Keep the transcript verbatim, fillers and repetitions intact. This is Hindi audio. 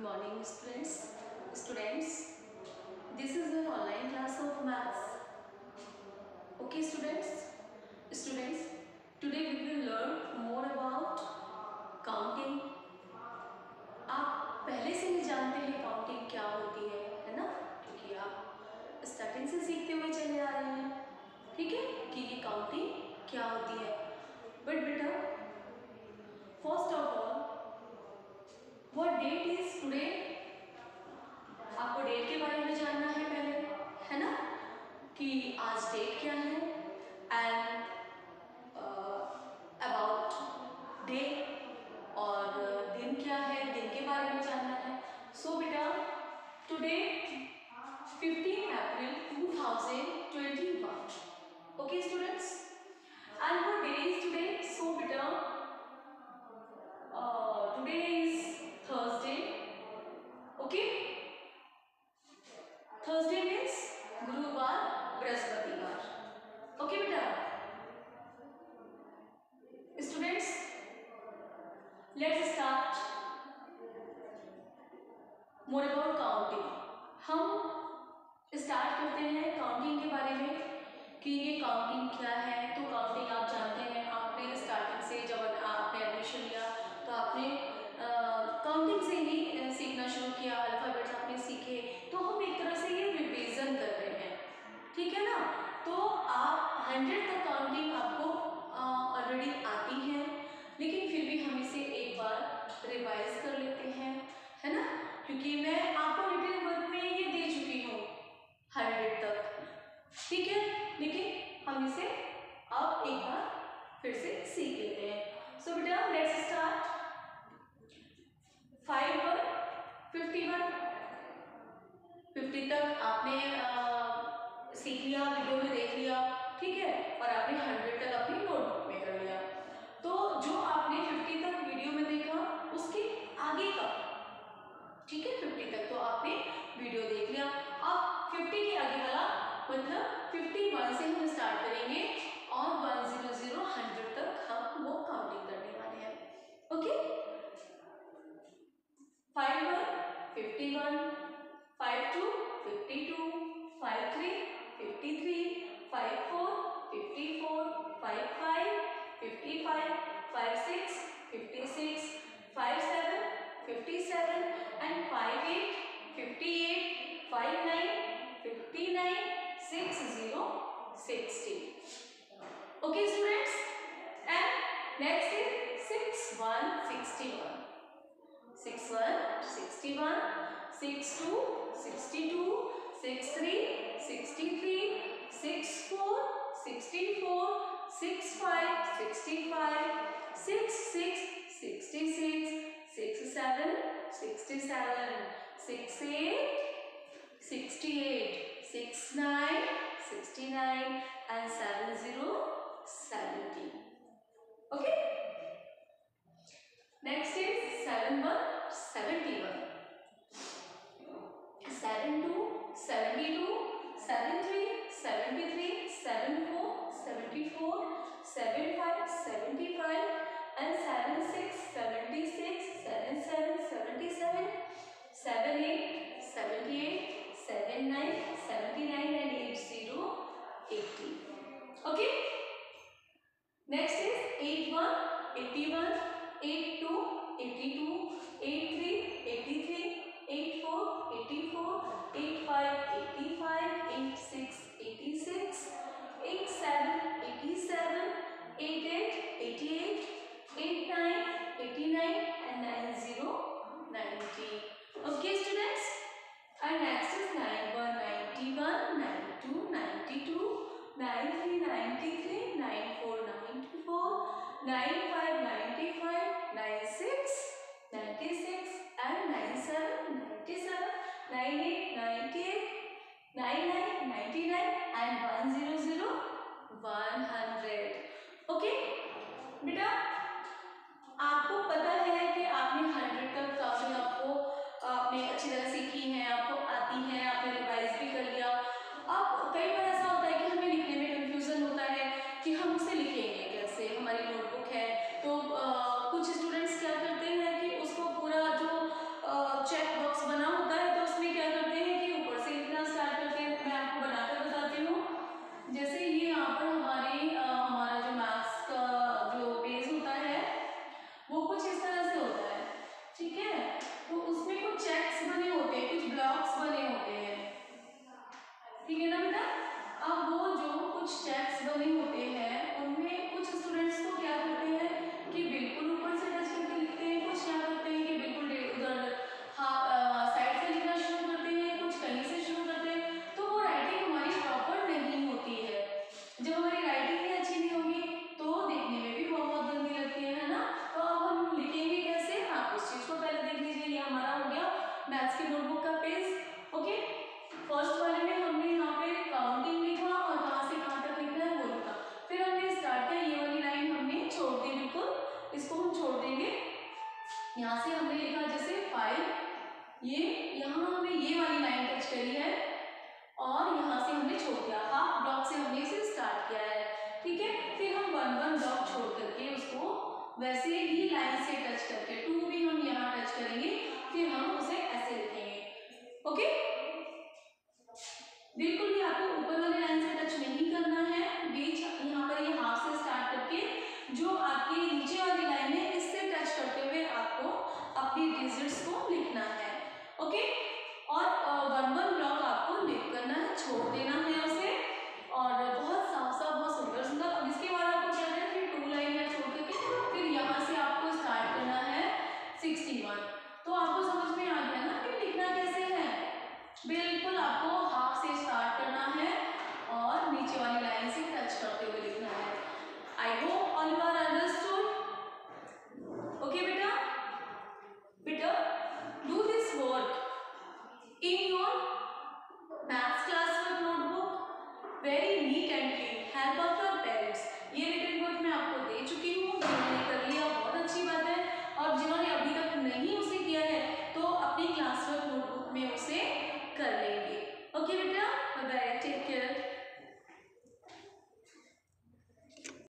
Good morning, students. Students, this is an online class of maths. Okay, students. Students, today we will learn more about counting. आप पहले से ही जानते हैं काउंटिंग क्या होती है, है ना? क्योंकि आप स्टार्टिंग से सीखते हुए चले आ रहे हैं, ठीक है? कि ये काउंटिंग क्या होती है. बट बेटा, first of all, what date is today? आपको डेट के बारे में जानना है पहले, है ना? कि आज डेट क्या है एंड अबाउट डे और दिन क्या है, दिन के बारे में जानना है. सो बेटा, today fifteen April two thousand twenty one. Okay students, and what day is today? So बेटा, today is Thursday. Okay, Thursday means गुरुवार, बृहस्पतिवार. ओके बेटा. Students, let's start more about counting. हम स्टार्ट करते हैं काउंटिंग के बारे में कि ये काउंटिंग क्या है. तो काउंटिंग आप जानते हैं, आपने स्टार्टिंग से जब आपने एडमिशन लिया तो आपने काउंटिंग से ही सीखना शुरू किया, अल्फाबेट्स आपने सीखे. तो हम एक तरह से ये रिवीजन कर रहे हैं, ठीक है ना? तो आप हंड्रेड तक काउंटिंग आपको ऑलरेडी आती है, लेकिन फिर भी हम इसे एक बार रिवाइज कर लेते हैं, है ना? क्योंकि मैं आपको रिटन वर्क में ये दे चुकी हूँ हंड्रेड तक, ठीक है? लेकिन हम इसे अब एक बार फिर से सीख लेते हैं. सो बेटा, let's start. Five one fifty one. Fifty तक आपने आ, सीख लिया, वीडियो में देख लिया, ठीक है? और आपने हंड्रेड तक अपनी नोटबुक में कर लिया. तो जो आपने फिफ्टी तक वीडियो में देखा उसके आगे का, ठीक है? फिफ्टी तक तो आपने वीडियो देख लिया. अब फिफ्टी के आगे वाला मतलब फिफ्टी वन से हम स्टार्ट करेंगे और वन जीरो जीरो हंड्रेड तक हम वो काउंटिंग करने वाले हैं. Okay, five one fifty one, five two fifty two, five three fifty three, five four fifty four, five five fifty five, five six fifty six, five seven fifty seven and five eight fifty eight, five nine fifty nine, six zero sixty. Okay students, and next is six one sixty one. Six one sixty one, six two sixty two, six three sixty three, six four sixty four, six five sixty five, six six sixty six, six seven sixty seven, six eight sixty eight, six nine sixty nine and seven zero seventy. Okay, next is seven one seventy one, seven two seventy two, seven three seventy three, seven four seventy four, seven five seventy five and seven six seventy six, seven seven seventy seven, seven eight seventy eight, seven nine seventy nine and eight zero eighty. Okay, next is eight one eighty one, eight two eighty two, eight three eighty three, eight four eighty four, eight five eighty five, eight six eighty six, eight seven eighty seven, eight eight eighty eight, eight nine eighty nine and nine zero ninety. Okay students, and next is nine one ninety one, nine two ninety two, nine three ninety three, nine four ninety four, nine five ninety five, nine six ninety six and nine seven ninety seven, nine eight ninety eight, nine nine ninety nine and one zero zero one hundred. Okay बेटा, देंगे। यहाँ से हमने लिखा जैसे फाइव, ये यहाँ हमने ये वाली लाइन टच करी है और यहाँ से हमने छोड़ दिया, हाफ ब्लॉक से हमने इसे स्टार्ट किया है, ठीक है। फिर हम वन वन ब्लॉक छोड़ करके उसको वैसे ही लाइन से टच करके, टू भी हम यहाँ टच करेंगे, फिर हम उसे ऐसे लिखेंगे, ओके। बिल्कुल भी आपको ऊपर वाली लाइन से टच नहीं करना है, बीच यहाँ पर ये हाफ से स्टार्ट करके जो आपकी नीचे वाली लाइन है इससे टच करते हुए आपको अपनी डिजिट्स को लिखना है, ओके। और वन वन ब्लॉक आपको लिख करना है, छोड़ देना है उसे, और बहुत साफ साफ बहुत सुंदर सुंदर। अब इसके बाद आपको क्या है, फिर टू लाइन या छोड़ करके फिर यहाँ से आपको स्टार्ट करना है सिक्सटी वन। तो आपको समझ में आ गया ना कि लिखना कैसे है। बिल्कुल आपको हाफ से स्टार्ट करना है और नीचे वाली लाइन से टच करते हुए लिखना है। I hope all you are understood, okay बेटा। बेटा do this work in your maths classwork notebook very neat and clean, help of your parents। ये written work मैं आपको दे चुकी